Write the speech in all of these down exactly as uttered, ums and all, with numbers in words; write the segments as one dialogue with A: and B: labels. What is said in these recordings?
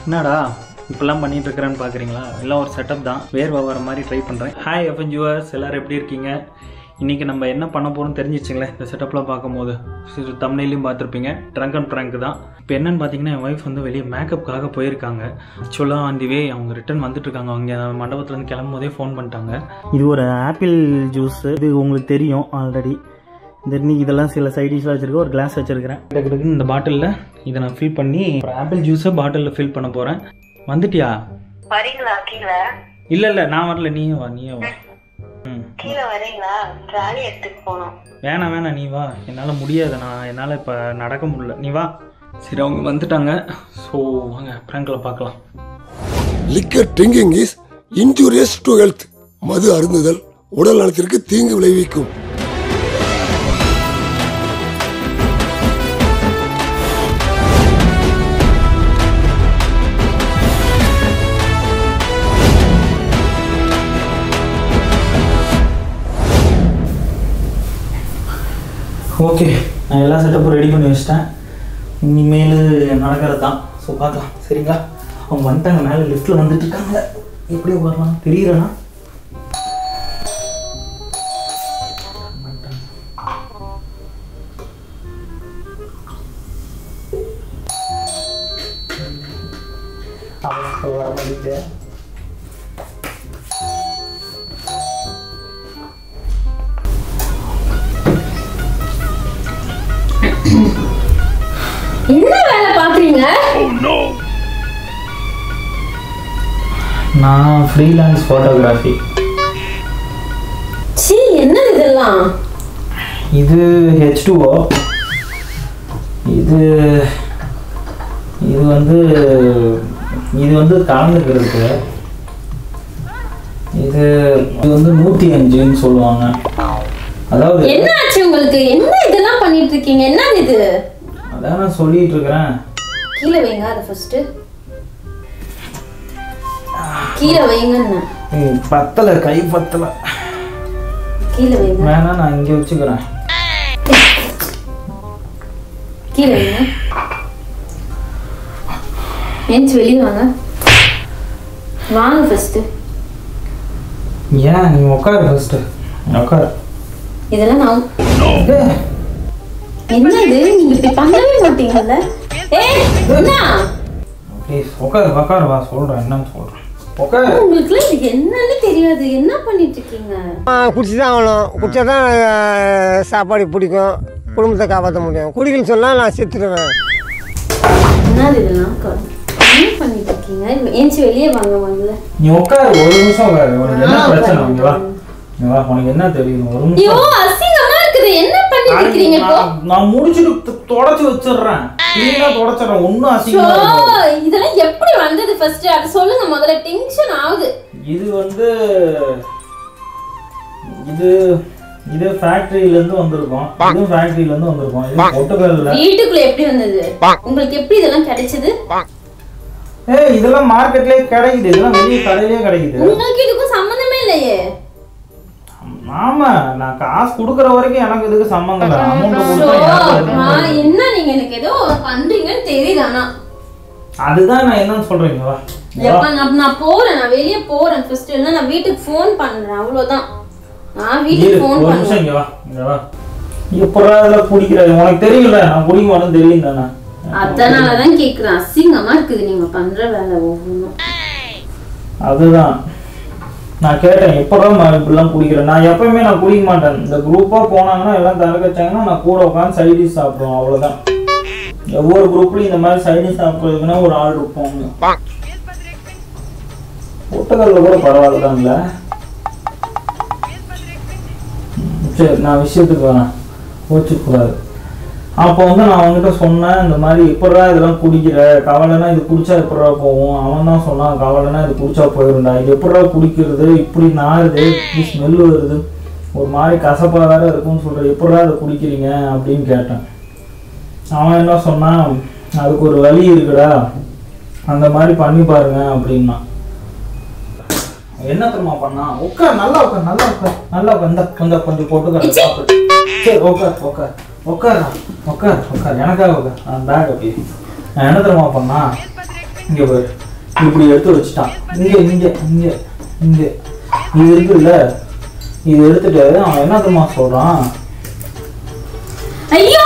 A: என்னடா இப்பெல்லாம் பண்ணிட்டு இருக்கிறேன்னு பார்க்குறீங்களா? எல்லாம் ஒரு செட்டப் தான். வேர்வை வர மாதிரி ட்ரை பண்ணுறேன். ஹாய் எஃப்என் வியூவர்ஸ், எல்லோரும் எப்படி இருக்கீங்க? இன்றைக்கி நம்ம என்ன பண்ண போகிறோம்னு தெரிஞ்சிச்சுங்களே இந்த செட்டப்லாம் பார்க்கும்போது. சரி, தம்ப்நெயிலையும் பார்த்துருப்பீங்க, ட்ரங்க் அண்ட் ப்ராங்க் தான். இப்போ என்னென்னு பார்த்தீங்கன்னா, என் ஒய்ஃப் வந்து வெளியே மேக்கப்புக்காக போயிருக்காங்க. ஆக்சுவலாக ஆன் தி வே அவங்க ரிட்டர்ன் வந்துட்டுருக்காங்க. அவங்க மண்டபத்துலேருந்து கிளம்பும் போதே ஃபோன் பண்ணிட்டாங்க. இது ஒரு ஆப்பிள் ஜூஸ், இது உங்களுக்கு தெரியும் ஆல்ரெடி. இந்த இன்னைக்கு இதெல்லாம் சில சைடிஷ்லாம் வச்சுருக்கேன். ஒரு கிளாஸ் வச்சுருக்கிறேன். கிட்டக்கு இந்த பாட்டிலில் இதை நான் ஃபில் பண்ணி ஒரு ஆப்பிள் ஜூஸை பாட்டிலில் ஃபில் பண்ண போகிறேன். வந்துட்டியா?
B: வரீங்களா கீழே?
A: இல்ல இல்ல நான் வரல, நீயே வா நீயே வா. ம்,
B: கீழே வரீங்களா? ட்ராலி எடுத்துட்டு போனோம்.
A: வேணாம் வேணாம் நீ வா, என்னால் முடியாது, நான் என்னால் இப்போ நடக்க முடியல, நீ வா. சரி, அவங்க வந்துட்டாங்க. ஸோ வாங்க ப்ராங்கில் பார்க்கலாம்.
C: Liquor drinking is injurious to health. மது அருந்துதல் உடல் நலத்திற்கு தீங்கு விளைவிக்கும்.
A: ஓகே, நான் எல்லா செட்டப்பும் ரெடி பண்ணி வச்சிட்டேன். இனிமேல் நடக்கிறது தான். ஸோ பார்க்கலாம், சரிங்களா? அவங்க வந்துட்டாங்க, மேலே லிஃப்ட்டில் வந்துட்டு இருக்காங்க. எப்படி வரலாம் தெரியுறேண்ணா? வர மாட்டேங்குது.
B: என்ன வேலை பாக்குறீங்க?
A: நான் ஃப்ரீலான்ஸ் ஃபோட்டோகிராஃபி.
B: சீ, என்ன இதெல்லாம்?
A: இது ஹெச் டூ ஓ. இது இது வந்து இது வந்து கலந்துக்கிறதுக்கு. இது இது வந்து நூற்றி அஞ்சுன்னு சொல்லுவாங்க. அதாவது
B: என்ன ஆச்சு உங்களுக்கு? என்ன இதெல்லாம் பண்ணிட்டு இருக்கீங்க? என்ன இது?
A: அதான் நான் சொல்லிட்டு இருக்கிறேன்.
B: கீழே வைங்க அதை ஃபர்ஸ்ட். கீழே வைங்கன்னு.
A: பத்தல, கை பத்தல.
B: கீழே வைங்க.
A: வேணா நான் இங்கே வச்சுக்கிறேன்.
B: கீழே வைங்க. எஞ்சி வெளியே வாங்க. வாங்க ஃபர்ஸ்ட்.
A: ஏன் நீ உட்காரு ஃபர்ஸ்ட், உட்காரு.
B: இதெல்லாம் நான் என்ன இது? நீங்க இப்படி பண்ணவே மாட்டீங்கல்ல? ஏய் என்ன?
A: ப்ளீஸ் உட்காரு, உட்காரு வா, சொல்கிறேன் என்னன்னு சொல்கிறேன். உட்காரு.
B: உங்களுக்குலாம் இது என்னன்னு தெரியாது. என்ன பண்ணிட்டு இருக்கீங்க?
D: குடிச்சு தான் ஆகணும். குடிச்சா தான் சாப்பாடு பிடிக்கும், குடும்பத்தை காப்பாற்ற முடியும். குடிக்கணும்னு சொன்னால் நான் செத்துடுவேன்.
B: என்னது இதெல்லாம்? என்ன பண்ணிட்டு இருக்கீங்க? ஏஞ்சி வெளியே வாங்க. வாங்கல
A: நீ உட்காரு, ஒரு நிமிஷம் உட்காரு. உனக்கு என்ன பிரச்சனை? இங்க வா, இங்க வா. உனக்கு என்ன தெரியும்? ஒரு நிமிஷம்.
B: ஐயோ, அசிங்கமா இருக்குது. என்ன பண்ணிட்டு இருக்கீங்க இப்போ?
A: நான் முடிச்சிட்டு தொடச்சு வச்சிடுறேன். கிளீனா தொடச்சிடுறேன். ஒண்ணும் அசிங்கமா இல்ல.
B: இதெல்லாம் எப்படி வந்தது ஃபர்ஸ்ட் அது சொல்லுங்க முதல்ல. டென்ஷன் ஆகுது.
A: இது வந்து இது இது ஃபேக்டரியில இருந்து வந்திருக்கும். இது ஃபேக்டரியில இருந்து வந்திருக்கும். இது பொட்டுக்கல்ல.
B: வீட்டுக்குள்ள எப்படி வந்தது? உங்களுக்கு எப்படி இதெல்லாம் கிடைச்சது?
A: ஏய், இதெல்லாம் மார்க்கெட்லயே கிடைக்குது. இதெல்லாம் வெளிய கடையிலே கிடைக்குது.
B: உங்களுக்கு இதுக்கும் சம்பந்தமே இல்லையே.
A: ஆமா, நான் காசு குடுக்குற வரைக்கும் எனக்கு இதுக்கு சம்பந்தம் இல்ல. அமௌண்ட் கொடுத்தா
B: நான் என்ன நீங்க எனக்கு ஏதோ பண்றீங்கன்னு தெரியுது. ஆனா
A: அதுதான் நான் என்னன்னு சொல்றேன். வா,
B: எப்ப நான் நான் போறேன், நான் வெளிய போறேன் ஃபர்ஸ்ட். இல்ல நான் வீட்டுக்கு ஃபோன் பண்றேன், அவ்வளவுதான். நான் வீட்டுக்கு ஃபோன் பண்றேன்.
A: இங்க வா, இங்க வா. எப்பறா இதெல்லாம் குடிக்கிறது? உனக்கு தெரியல நான் குடிக்க மாட்டேன்னு தெரியும் தானே.
B: அதனால தான் கேக்குறேன். அசிங்கமா இருக்குது நீங்க பண்ற வேலை ஒவ்வொன்றும்.
A: அதுதான் நான் கேட்டேன், எப்படா இப்படிலாம் குடிக்கிறேன்? நான் எப்பயுமே நான் குடிக்க மாட்டேன். இந்த குரூப்பா போனாங்கன்னா எல்லாம் தரக்க வச்சாங்கன்னா நான் கூட உட்காந்து சைடிஷ் சாப்பிடுவோம், அவ்வளவுதான். ஒவ்வொரு குரூப்லயும் இந்த மாதிரி சைடிஷ் சாப்பிடுறதுக்குன்னா ஒரு ஆள் இருப்போம். பொட்டுக்கல்ல கூட பரவாயில்லதான் இல்ல. சரி, நான் விஷயத்துக்கு வரேன், கோச்சுக்கூடாது. அப்போ வந்து நான் அவங்ககிட்ட சொன்னேன், இந்த மாதிரி எப்படா இதெல்லாம் குடிக்கிற, கவலைன்னா இது குடிச்சா எப்படா போகும்? அவன் தான் சொன்னான், கவலைன்னா இது குடிச்சா போயிருந்தா. இது எப்படா குடிக்கிறது? இப்படி நாருது, இப்படி ஸ்மெல் வருது, ஒரு மாதிரி கசப்பாக வேற இருக்குன்னு சொல்ற, எப்படா இதை குடிக்கிறீங்க அப்படின்னு கேட்டேன். அவன் என்ன சொன்னான், அதுக்கு ஒரு வழி இருக்குடா, அந்த மாதிரி பண்ணி பாருங்க அப்படின்னா. என்ன தெரியுமா பண்ணா? உட்கார், நல்லா உட்கார், நல்லா உட்கார், நல்லா உட்கார். கொஞ்சம் கொஞ்சம் போட்டு சாப்பிடு. சரி, உட்கார் உட்கார் உட்கார் உட்கார் உட்கார் எனக்காக உட்கார். அந்த பேக் அப்படி நான் என்ன தெரியுமா பண்ணா, இங்கே பாரு, இப்படி எடுத்து வச்சுட்டான். இங்கே இங்கே இங்கே இங்கே இது இருக்குல்ல, இது எடுத்துட்டு அவன் என்ன தெரியுமா சொல்றான்,
B: ஐயோ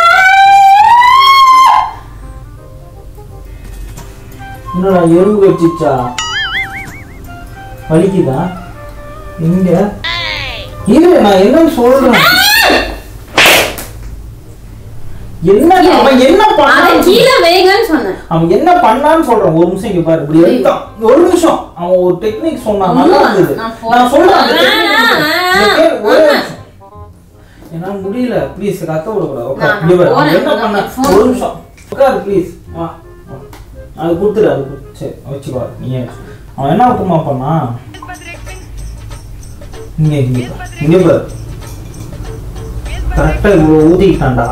A: என்னடா எறும்பு கடிச்சிச்சா, வலிக்குதா, இங்க இரு நான் என்னன்னு சொல்றேன். என்ன அவன் என்ன பண்ணான்,
B: கீழே வைங்கன்னு சொன்னேன்.
A: அவன் என்ன பண்ணான்னு சொல்றான். ஒரு நிமிஷம் இங்க பாரு, இப்படி எடுத்தான். ஒரு நிமிஷம் அவன் ஒரு டெக்னிக் சொன்னான், நல்லா இருந்தது. நான் சொல்றேன் என்னால முடியல, ப்ளீஸ் கத்த விடக்கூடாது. உட்கார், இங்க பாரு அவன் என்ன பண்ண. ஒரு நிமிஷம் உட்காரு ப்ளீஸ். வா அது கொடுத்துரு, அது சரி வச்சுக்கோ. நீ அவன் என்ன உப்புமா பண்ணா, இங்க இங்க இங்க பாரு, கரெக்டா இவ்வளவு ஊத்திக்கிட்டான்டா.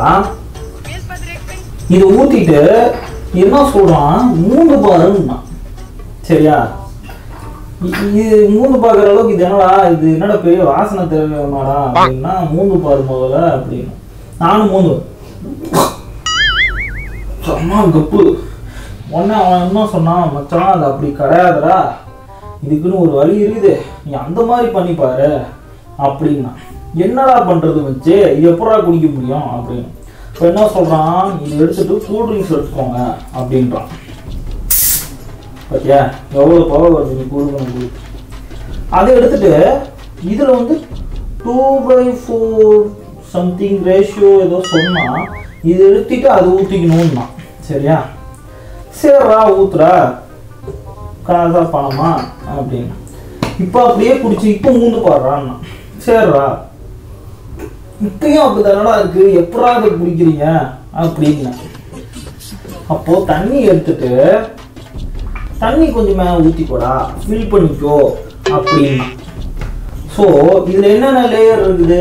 A: இது ஊத்திட்டு என்ன சொல்றான், மூணு பாருன்னா. சரியா, இது மூணு பாக்குற அளவுக்கு இது என்னடா, இது என்னடா பெரிய வாசனை தேவையாடா அப்படின்னா, மூணு பாரு முதல்ல அப்படின்னு. நானும் மூணு சொன்னா கப்பு. உடனே அவன் என்ன சொன்னான், மச்சான் அது அப்படி கிடையாதுடா, இதுக்குன்னு ஒரு வழி இருக்குது, நீ அந்த மாதிரி பண்ணிப்பாரு அப்படின்னா. என்னடா பண்றது வச்சு, இது எப்படா குடிக்க முடியும் அப்படின்னு. இப்போ என்ன சொல்றான், இது எடுத்துட்டு கூல் ட்ரிங்க்ஸ் எடுத்துக்கோங்க அப்படின்றான். ஓகே, எவ்வளோ பவர் வருது நீ கொடுக்கணும். அதை எடுத்துட்டு இதில் வந்து two by four something ratio ஏதோ சொன்னா, இது எடுத்துட்டு அது ஊற்றிக்கணும்னா. சரியா, சரிடா ஊத்துறா, காசா பணமா அப்படின்னு. இப்போ அப்படியே குடிச்சு இப்போ மூந்து பாடுறான்னா. சரிடா இப்பயும் அப்படிதானடா இருக்கு, எப்படா அதை குடிக்கிறீங்க அப்படின்னு. அப்போ தண்ணி எடுத்துட்டு தண்ணி கொஞ்சம் மேலே ஊற்றிக்கோடா, ஃபில் பண்ணிக்கோ அப்படின்னா. ஸோ இதுல என்னென்ன லேயர் இருக்குது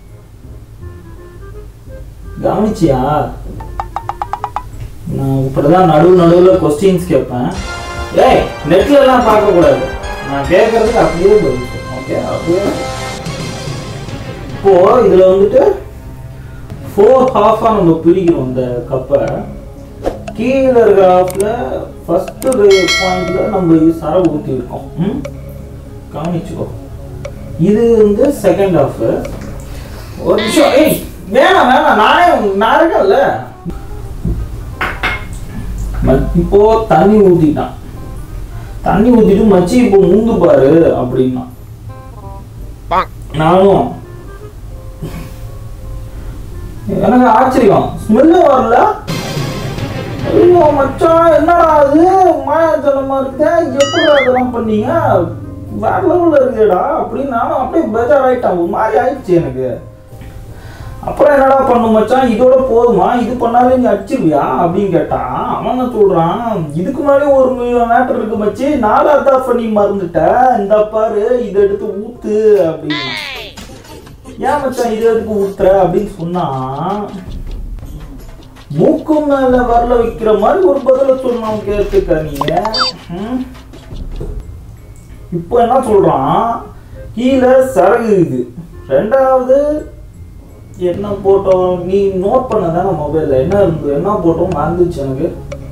A: கவனிச்சியா? நான் இப்படிதான் நடுவு நடுவில் கொஸ்டின்ஸ் கேட்பேன். ஏய் நெட்ல எல்லாம் பார்க்க கூடாது, நான் கேட்கறதுக்கு அப்படியே பதில் சொல்லணும். ஓகே, அப்படியே. இப்போ இதுல வந்துட்டு ஃபோர் ஹாஃபா நம்ம பிரிக்கிறோம் இந்த கப்பை. கீழே இருக்கிற ஹாஃப்ல ஃபர்ஸ்ட் பாயிண்ட்ல நம்ம சரவு ஊற்றி இருக்கோம். ம் கவனிச்சுக்கோ. இது வந்து செகண்ட் ஹாஃப். ஒரு நிமிஷம், ஏய் வேணாம் வேணாம், நானே நான் இருக்கேன்ல. இப்போ தண்ணி ஊத்திட்டான். தண்ணி ஊத்திட்டு மச்சி இப்போ மூந்து பாரு அப்படின்னா. நானும் எனக்கு ஆச்சரியம், ஸ்மெல்ல வரல. ஐயோ மச்சான் என்னடா அது மாயாஜலமா இருக்குதா, எப்படி அதெல்லாம் பண்ணீங்க, வேற லெவல்ல இருக்குடா அப்படின்னு. நானும் அப்படியே பேஜாராயிட்டான், ஒரு மாதிரி ஆயிடுச்சு எனக்கு. அப்புறம் என்னடா பண்ணும் மச்சான், இதோட போதுமா, இது பண்ணாலே நீ அடிச்சிருவியா அப்படின்னு கேட்டான். அவன் என்ன சொல்றான், இதுக்கு முன்னாடி ஒரு மேட்டர் இருக்கு மச்சி, நாலாவது பண்ணி மறந்துட்ட, இந்த பாரு இதை எடுத்து ஊத்து அப்படின்னு. ஏன் மச்சான் இதை எடுத்து ஊத்துற அப்படின்னு சொன்னா, மூக்கு மேல வரல வைக்கிற மாதிரி ஒரு பதில சொன்னான். கேட்டுக்க நீங்க. இப்போ என்ன சொல்றான், கீழே சரகு இது. ரெண்டாவது என்ன போட்டோம் நீ நோட் பண்ணதான மொபைல்ல, என்ன இருந்தது என்ன போட்டோம் மறந்துச்சு எனக்கு.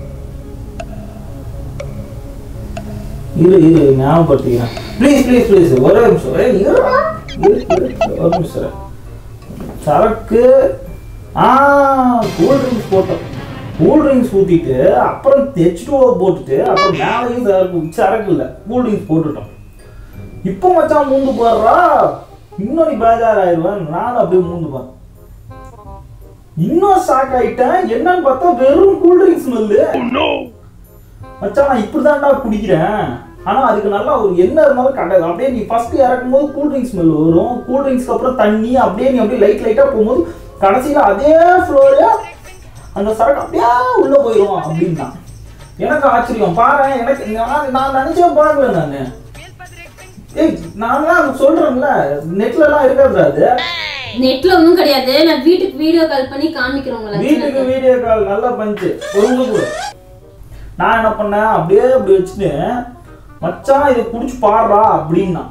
A: இரு இரு ஞாபகப்படுத்திக்கிறேன், ப்ளீஸ் ப்ளீஸ் ப்ளீஸ் ஒரே நிமிஷம். ஒரு நிமிஷம். சரக்கு, ஆ கூல் ட்ரிங்க்ஸ் போட்டோம். கூல் ட்ரிங்க்ஸ் ஊற்றிட்டு அப்புறம் ஹெச் டூ ஓ போட்டுட்டு அப்புறம் மேலேயும் சரக்கு சரக்கு இல்லை கூல் ட்ரிங்க்ஸ் போட்டுட்டோம். இப்போ மச்சான் மூந்து போடுறா, இன்னும் நீ பேஜார் ஆயிடுவேன். நானும் அப்படியே மூந்து போறேன். இன்னும் ஷாக் ஆயிட்டேன். என்னன்னு பார்த்தா வெறும் கூல் ட்ரிங்க்ஸ் ஸ்மெல்லு. மச்சான் நான் இப்படிதான்டா குடிக்கிறேன், ஆனா அதுக்கு நல்லா ஒரு என்ன இருந்தாலும் கிடையாது. அப்படியே நீ ஃபர்ஸ்ட் இறக்கும் போது கூல் ட்ரிங்க்ஸ் ஸ்மெல் வரும், கூல் ட்ரிங்க்ஸ்க்கு அப்புறம் தண்ணி, அப்படியே நீ அப்படியே லைட் லைட்டா போகும்போது கடைசியில அதே ஃப்ளோர்ல அந்த சரக்கு அப்படியே உள்ள போயிடும் அப்படின்னா. எனக்கு ஆச்சரியம் பாரு, எனக்கு நான் நினைச்சே பாக்கல நானு. ஏய் நான் சொல்றேன்ல நெட்ல எல்லாம் இருக்காது, அது
B: நெட்ல ஒண்ணும் கிடையாது. நான் வீட்டுக்கு வீடியோ கால் பண்ணி காமிக்கிறேன்.
A: வீட்டுக்கு வீடியோ கால் நல்லா பண்ணிச்சு ஒழுங்கு கூட. நான் என்ன பண்ணேன், அப்படியே அப்படி வச்சுட்டு மச்சான் இதை குடிச்சு பாடுறா அப்படின்னா.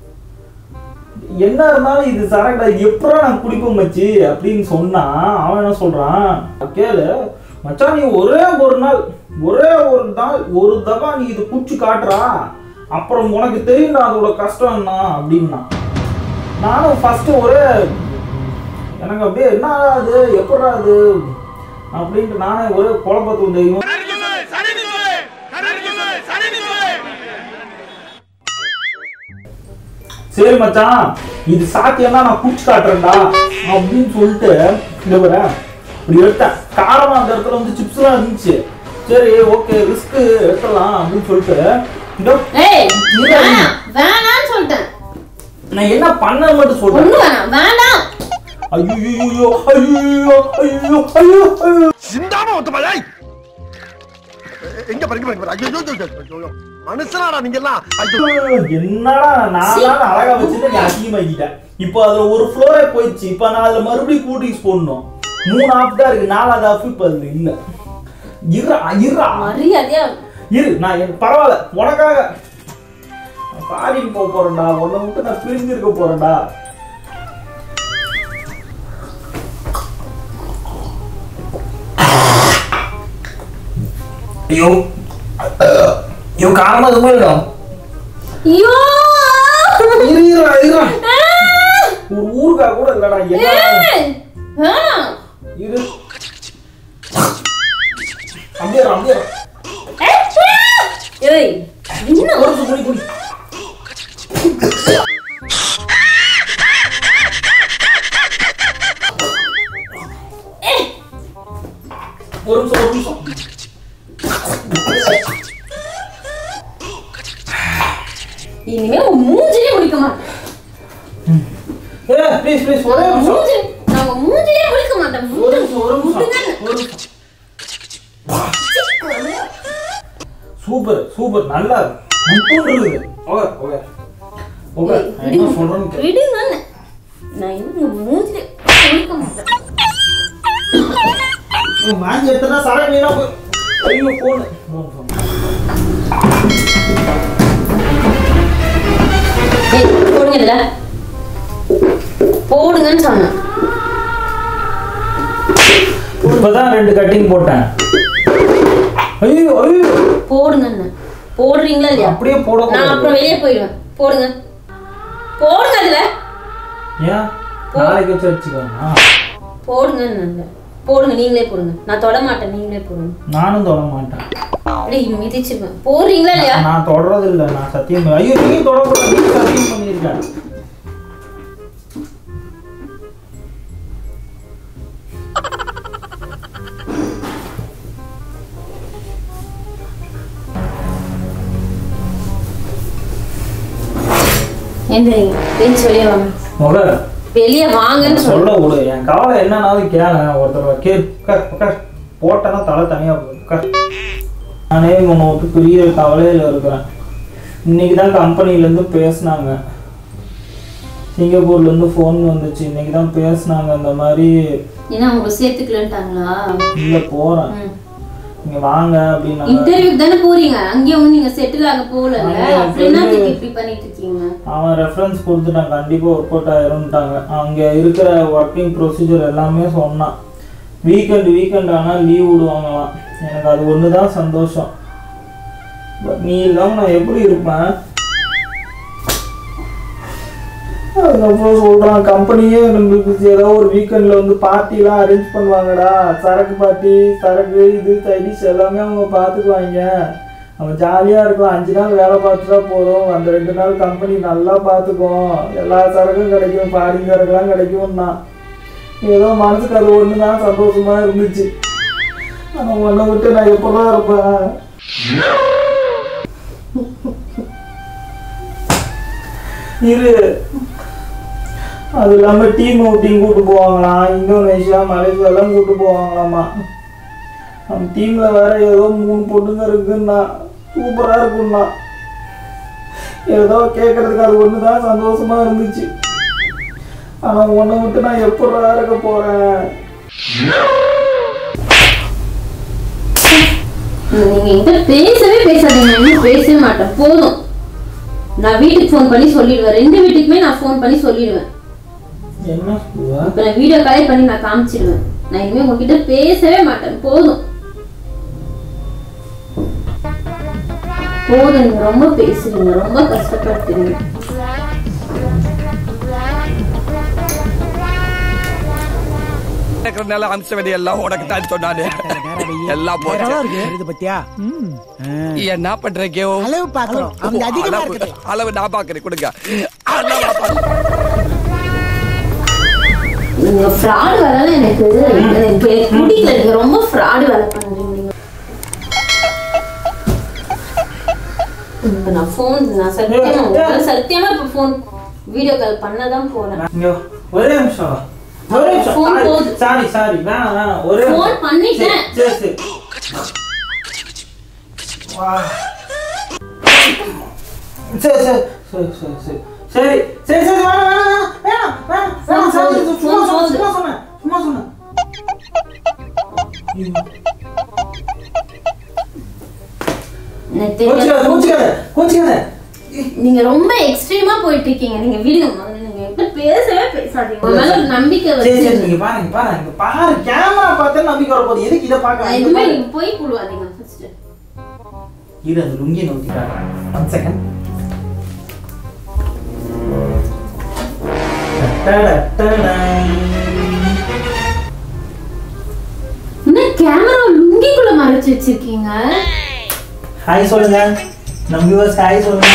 A: என்ன இருந்தாலும் இது சரக்கு, இது எப்படா நான் குடிப்போம் மச்சி அப்படின்னு சொன்னா, அவன் என்ன சொல்றான், கேளு மச்சான் நீ ஒரே ஒரு நாள்
E: ஒரே ஒரு தான் ஒரு தடவை நீ இதை குச்சி காட்டுறா, அப்புறம் உனக்கு தெரியும் அதோட கஷ்டம் என்ன அப்படின்னா. நானும் ஃபர்ஸ்ட் ஒரே எனக்கு அப்படியே என்ன அது எப்படா அது அப்படின்ட்டு நானே ஒரே குழப்பத்து வந்து சரி மச்சான் இது சாத்தியம்னா நான் குச்சி காட்டுறேன்டா அப்படின்னு சொல்லிட்டு இந்த வர இப்படி எடுத்தேன். காரமா அந்த இடத்துல வந்து சிப்ஸ்லாம் இருந்துச்சு. சரி ஓகே ரிஸ்க் எடுக்கலாம் அப்படின்னு சொல்லிட்டு
B: வேணான்னு சொல்லிட்டேன்.
E: நான் என்ன பண்ண மட்டும் சொல்றேன்.
B: வேணாம்.
E: ஐயோ ஐயோ ஐயோ ஐயோ ஐயோ ஐயோ
C: சிந்தாம ஒத்துமாடா. எங்க பறிக்க பறிக்க ஐயோ ஐயோ மனுஷனாடா நீங்க எல்லாம்.
E: என்னடா நான் அழகா வச்சுட்டு நீ அதிகமாக்கிட்ட. இப்போ அதுல ஒரு ஃப்ளோரே போயிடுச்சு. இப்போ நான் அதுல மறுபடியும் கூட்டிங்ஸ் போடணும். மூணு ஆஃப் தான் இருக்கு, நாலாவது ஆஃப் இப்போ அது இல்ல. இரு இரு
B: மரியாதையா
E: இரு நான் பரவாயில்ல உனக்காக பாடிட்டு போக போறேன்டா. உன்னை விட்டு நான் பிரிஞ்சிருக்க போறேன்டா. ஐயோ ஐயோ காரணம் எதுவுமே இல்ல.
B: ஐயோ
E: இருடா இருடா ஒரு ஊருக்கா கூட இல்லடா. என்ன இரு அப்படியே அப்படியே
B: ஏய் என்ன
E: ஒரு குடி குடி ஒரு நிமிஷம் ஒரு நிமிஷம்
B: இனிமே உன் மூஞ்சிலே முடிக்க மாட்டேன்.
E: ஏ ப்ளீஸ் ப்ளீஸ் ஒரே நிமிஷம்
B: மூஞ்சி நான் உன் மூஞ்சிலே முடிக்க மாட்டேன்.
E: ஒரு நிமிஷம் ஒரு நிமிஷம் ஒரு நிமிஷம் சூப்பர் சூப்பர் நல்லா முட்டு இருக்குது. ஓகே ஓகே ஓகே என்ன சொல்றேன்னு
B: விடுங்க. நான் இன்னும் மூஞ்சிலே முடிக்க மாட்டேன்.
E: மேட்ச் எடுத்தா சரணினா ஐயோ போன்
B: ஏய் போடுங்கல போடுங்கன்னு சொன்னேன்.
E: இப்பதான் ரெண்டு கட்டிங் போட்டேன். ஐயோ ஐயோ
B: போடுங்கன்னு போடுறீங்களா இல்லையா?
E: அப்படியே போட
B: நான் அப்புறம் வெளியே போயிடுவேன். போடுங்க போடுங்க அதுல.
E: ஏன் நாளைக்கு வச்சு வச்சுக்கோங்க.
B: போடுங்கன்னு போடுங்க நீங்களே போடுங்க. நான் தொட மாட்டேன் நீங்களே போடுங்க.
E: நானும் தொட மாட்டேன்.
B: அப்படியே மிதிச்சிருவேன். போடுறீங்களா இல்லையா?
E: நான் தொடறது இல்லை. நான் சத்தியம் ஐயோ நீ தொடக்கூடாது. நீ சத்தியம் பண்ணியிருக்கேன்.
B: எந்திரிங்க பெஞ்ச் வெளியே வாங்க.
E: முக
B: வெளியே வாங்கன்னு சொல்ல
E: சொல்ல விடு. என் கவலை என்னன்னாலும் கேள. ஒருத்தர் கே உட்கார் உட்கார் போட்டேன்னா தலை தனியா உட்கார். நானே உன்னை விட்டு பெரிய கவலையில் இருக்கிறேன். இன்னைக்கு தான் கம்பெனிலேருந்து பேசினாங்க. சிங்கப்பூர்லேருந்து ஃபோன் வந்துச்சு. இன்னைக்கு தான் பேசினாங்க. இந்த மாதிரி
B: ஏன்னா உங்களுக்கு சேர்த்துக்கலன்ட்டாங்களா?
E: இல்லை போகிறேன் நீங்க வாங்க அப்படின்னா.
B: இன்டர்வியூ தானே போறீங்க. அங்கேயே வந்து நீங்க செட்டில் ஆக போகல. அப்படின்னா இப்படி பண்ணிட்டு இருக்கீங்க.
E: அவன் ரெஃபரன்ஸ் கொடுத்துட்டான். கண்டிப்பா ஒர்க் அவுட் ஆயிரும்ட்டாங்க. அங்க இருக்கிற ஒர்க்கிங் ப்ரொசீஜர் எல்லாமே சொன்னான். வீக்கெண்ட் வீக்கெண்ட் ஆனால் லீவ் விடுவாங்களாம். எனக்கு அது ஒன்று தான் சந்தோஷம். பட் நீ இல்லாமல் நான் எப்படி இருப்பேன்? அதுக்கப்புறம் சொல்கிறான் கம்பெனியே நம்மளுக்கு ஏதோ ஒரு வீக்கெண்டில் வந்து பார்ட்டிலாம் அரேஞ்ச் பண்ணுவாங்கடா. சரக்கு பார்ட்டி சரக்கு இது சைடிஷ் எல்லாமே அவங்க பார்த்துக்குவாங்க. நம்ம ஜாலியாக இருக்கலாம். அஞ்சு நாள் வேலை பார்த்துட்டா போதும். அந்த ரெண்டு நாள் கம்பெனி நல்லா பார்த்துக்கும். எல்லா சரக்கும் கிடைக்கும். பாடி சரக்குலாம் கிடைக்கும்னா ஏதோ மனசுக்கு அது ஒன்று தான் சந்தோஷமாக இருந்துச்சு. ஆனால் ஒன்றை விட்டு நான் எப்போதான் இருப்பேன்? இரு அது இல்லாமல் டீம் அவுட்டிங் கூப்பிட்டு போவாங்களாம். இந்தோனேஷியா மலேசியாலாம் கூப்பிட்டு போவாங்களாம்மா. நம்ம டீமில் வேற ஏதோ மூணு பொண்ணுங்க இருக்குன்னா சூப்பராக இருக்குன்னா ஏதோ கேட்கறதுக்கு அது ஒன்று தான் சந்தோஷமாக இருந்துச்சு. ஆனால் ஒன்றை விட்டு நான் எப்படா இருக்க போகிறேன்?
B: நீங்க என்கிட்ட பேசவே பேசாதீங்க. இன்னும் பேசவே மாட்டேன். போதும். நான் வீட்டுக்கு ஃபோன் பண்ணி சொல்லிடுவேன். ரெண்டு வீட்டுக்குமே நான் ஃபோன் பண்ணி சொல்லிடுவேன்.
E: என்ன சொல்லுவா?
B: இப்போ நான் வீடியோ கால் பண்ணி நான் காமிச்சிடுவேன். நான் இனிமேல் உங்ககிட்ட பேசவே மாட்டேன். போதும். போதும், நீங்க ரொம்ப பேசுறீங்க, ரொம்ப கஷ்டப்படுத்துறீங்க.
F: அம்சவதி எல்லாம் உனக்கு தான் சொன்னானே எல்லாம் போச்சு பத்தியா என்ன பண்றீங்க அளவு பாக்குறோம் அளவு நான் பாக்குறேன் கொடுங்க
B: நீங்க ஃப்ராட் வேலை எனக்கு எனக்கு பிடிக்கல. நீங்க ரொம்ப ஃப்ராட் வேலை பண்றீங்க. நான் ஃபோன் நான் சத்தியமா சத்தியமா இப்ப ஃபோன் வீடியோ கால் பண்ணதான் போறேன்.
E: ஒரே நிமிஷம் ஒரே நிமிஷம் சாரி சாரி வேணாம் வேணாம் ஒரே
B: ஃபோன் பண்ணிட்டேன்.
E: சரி சரி வா சரி சரி சரி சரி சரி சரி சரி சரி வேணாம் வேணாம் வேணாம் வேணாம் சாரி சும்மா சும்மா சொன்னேன் சும்மா சொன்னேன்.
B: நீங்க ரொம்ப எக்ஸ்ட்ரீமா போயிட்டு இருக்கீங்க. நீங்க விடுங்க, நீங்க எப்ப பேசவே பேசாதீங்க. உங்க மேல நம்பிக்கை
E: வச்சு நீங்க பாருங்க பாருங்க பாரு கேமரா பார்த்தா நம்பிக்கை வர போகுது. எதுக்கு இத பார்க்க
B: எதுமே நீங்க போய் குடுவாதீங்க. ஃபர்ஸ்ட்
E: இது அந்த லுங்கி நோக்கி காட்டுறேன். one second.
B: என்ன கேமரா லுங்கிக்குள்ள மறைச்சு வச்சிருக்கீங்க?
E: ஹாய் சொல்லுங்க. நம்ம வியூவர்ஸ் ஹாய் சொல்லுங்க.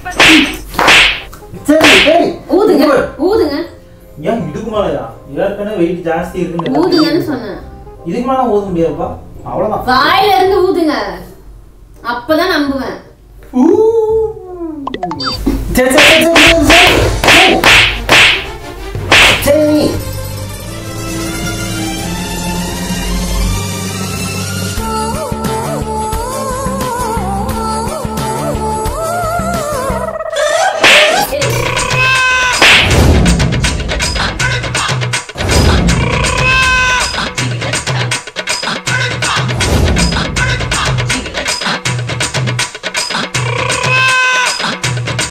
E: சரி சரி
B: ஊதுங்க ஊதுங்க.
E: ஏன் இதுக்கு மேலயா? ஏற்கனவே வெயிட் ஜாஸ்தி இருக்குன்னு
B: ஊதுங்கன்னு சொன்னேன்.
E: இதுக்கு மேல ஊத முடியாதுப்பா. அவ்வளவுதான்.
B: வாயில இருந்து ஊதுங்க. அப்பதான் நம்புவேன்.
E: சரி சரி சரி